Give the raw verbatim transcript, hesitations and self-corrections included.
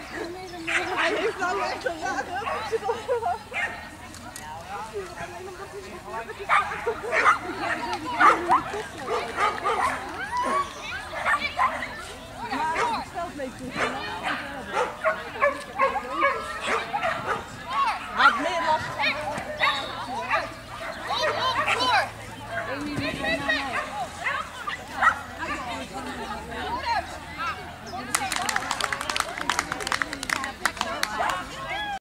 Hij heeft nou echt een raar huppeltje nog. Alleen omdat hij zo